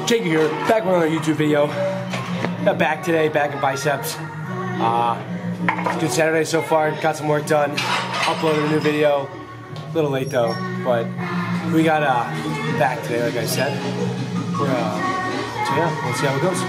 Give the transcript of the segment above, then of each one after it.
Jake here, back with another YouTube video. Got back today, back in biceps. Good Saturday so far, got some work done. Uploaded a new video, a little late though, but we got back today, like I said. So yeah, we'll see how it goes.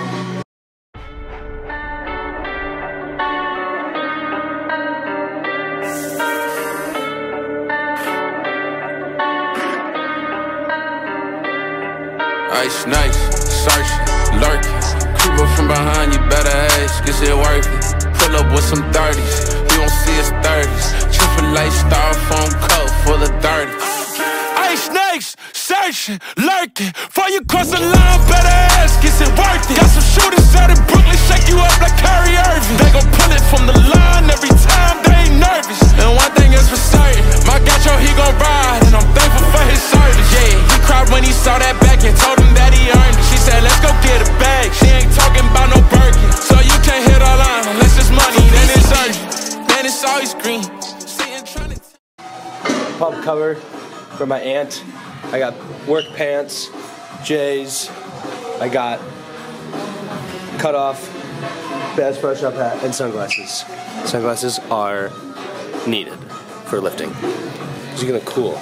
Ice nice, searching, lurking. Creep up from behind, you better ask, is it worth it? Pull up with some 30s, you don't see us 30s. Triple A styrofoam cup full of dirty. Ice snakes, searching, lurking. Before you cross the line, better ask, is it worth it? Got some shooters out in Brooklyn, shake you up like Kyrie Irving. They gon' pull it from the line every time, they ain't nervous. And one thing is for certain, my gacho, he gon' ride, and I'm thankful for his service. Yeah, he cried when he saw that back and told him that he earned it. She said, let's go get a bag. She ain't talking about no Birkin. So you can't hit our line unless it's money, then it's urgent. Then it's always green. Sitting trying to Pump cover for my aunt. I got work pants, J's. I got cut off Bass Pro Shop hat and sunglasses. Sunglasses are needed for lifting. It's gonna cool.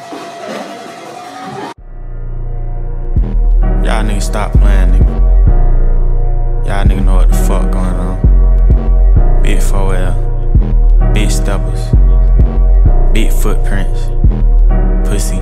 Y'all niggas stop playing, nigga. Y'all niggas know what the fuck going on. Big 4L, big steppers, big footprints, pussy.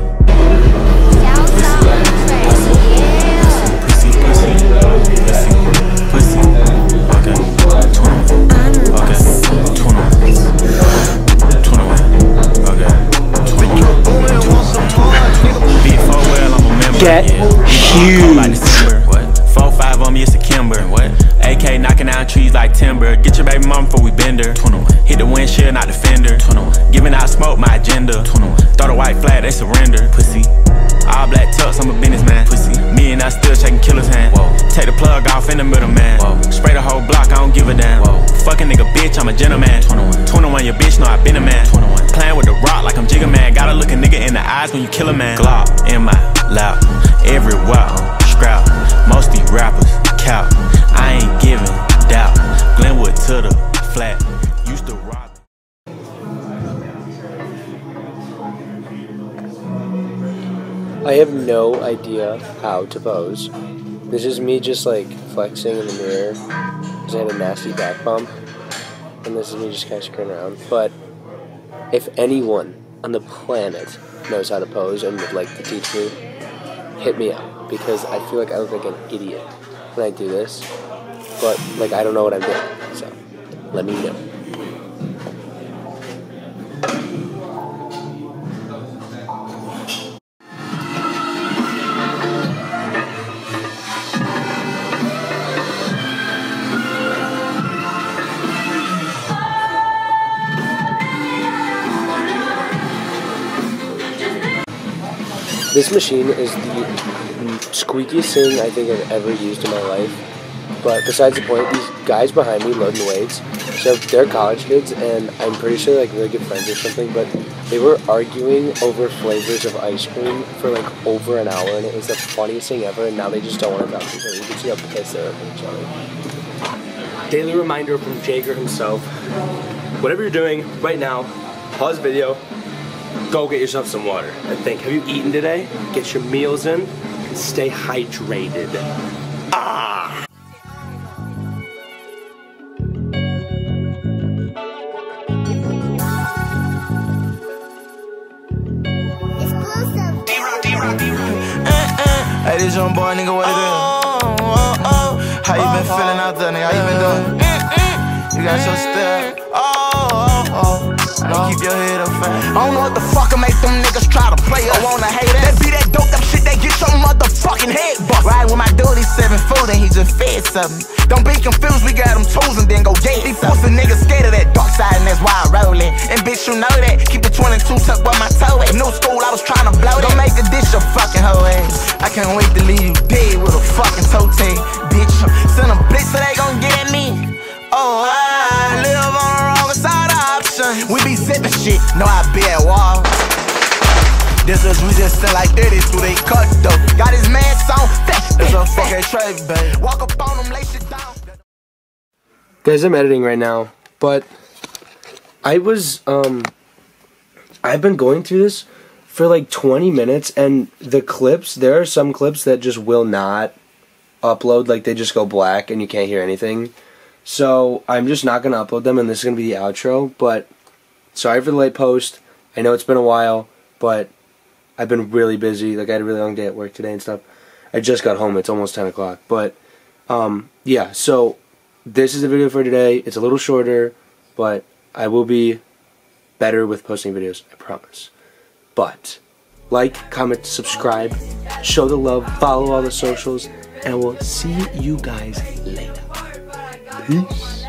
Get huge. Like December. What? 4-5 on me, it's a Kimber. What? AK knocking down trees like timber. Get your baby mama before we bend her. 21. Hit the windshield, not the fender. 21. Giving out smoke, my agenda. 21. Throw the white flag, they surrender. Pussy. All black tux, I'm a businessman. Pussy. Me and I still shaking killer's hand. Whoa. Take the plug off in the middle, man. Whoa. Spray the whole block, I don't give a damn. Whoa. Fucking nigga, bitch, I'm a gentleman. 21, your bitch know I been a man. 21. Playing with the rock like I'm Jigga Man. Gotta look a nigga in the eyes when you kill a man. Glock in my lap, everywhere I'm scrap. Most these rappers cap. I ain't giving doubt. Glenwood to the flat. Used to rock. I have no idea how to pose. This is me just like flexing in the mirror because I had a nasty back bump. And this is me just kind of screwing around. But if anyone on the planet knows how to pose and would like to teach me, hit me up. Because I feel like I look like an idiot when I do this. But like I don't know what I'm doing. So let me know. This machine is the squeakiest thing I think I've ever used in my life. But besides the point, these guys behind me loading weights, so they're college kids, and I'm pretty sure they're like really good friends or something, but they were arguing over flavors of ice cream for like over an hour, and it was the funniest thing ever, and now they just don't want to talk to each other. You can see how pissed they are at each other. Daily reminder from Jager himself. Whatever you're doing right now, pause the video, go get yourself some water and think, have you eaten today? Get your meals in and stay hydrated. Ah! Hey, this young boy, nigga, what it is? How you been feeling out there, nigga? How you been doing? You got your step. Keep your head up, fam. I don't know what the fuck will make them niggas try to play us. I wanna hate us. That be that dope, that shit, they get your motherfucking head bust. Ride with my dude, he's 7 foot and he just fed something. Don't be confused, we got them tools and then go get these pussy niggas scared of that dark side and that's why I'm rolling. And bitch, you know that. Keep the 22 tucked where my toe at. New school, I was trying to blow that. Don't make a dish your fucking hoe ass. I can't wait to leave you dead with a fucking toe tag, bitch. Send them blitz so they gon' get at me. Oh, I live on the wrong side of options. We be zipping shit, know I be at wall. This is we just sell like 30 through they cut though. Got his mask on, that's a fucking can't trade, baby. Walk up on them, lay shit down. Guys, I'm editing right now, but I've been going through this for like 20 minutes, and the clips, there are some clips that just will not upload, like they just go black and you can't hear anything. So I'm just not going to upload them, and this is going to be the outro. But sorry for the late post. I know it's been a while, but I've been really busy. Like I had a really long day at work today and stuff. I just got home. It's almost 10 o'clock. But yeah, so this is the video for today. It's a little shorter, but I will be better with posting videos, I promise. But like, comment, subscribe, show the love, follow all the socials, and we'll see you guys later. Peace.